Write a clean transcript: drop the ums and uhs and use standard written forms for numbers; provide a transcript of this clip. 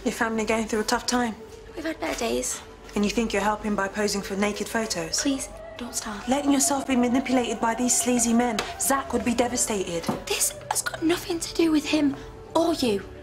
Your family going through a tough time? We've had better days. And you think you're helping by posing for naked photos? Please, don't start. Letting yourself be manipulated by these sleazy men. Zach would be devastated. This has got nothing to do with him or you.